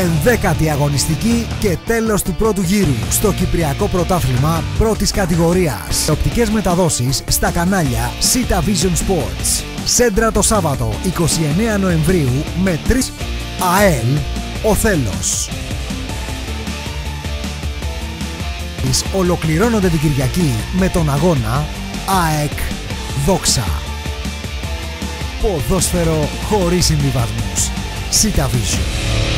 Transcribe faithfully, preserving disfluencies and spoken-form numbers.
Ενδέκατη αγωνιστική και τέλος του πρώτου γύρου στο Κυπριακό Πρωτάθλημα πρώτης κατηγορίας. Οπτικές μεταδόσεις στα κανάλια Sita Vision Sports. Σέντρα το Σάββατο είκοσι εννέα Νοεμβρίου με τρεις ΑΕΛ Οθέλος. Ολοκληρώνονται την Κυριακή με τον αγώνα ΑΕΚ Δόξα. Ποδόσφαιρο χωρίς συμβιβασμούς. Sita Vision.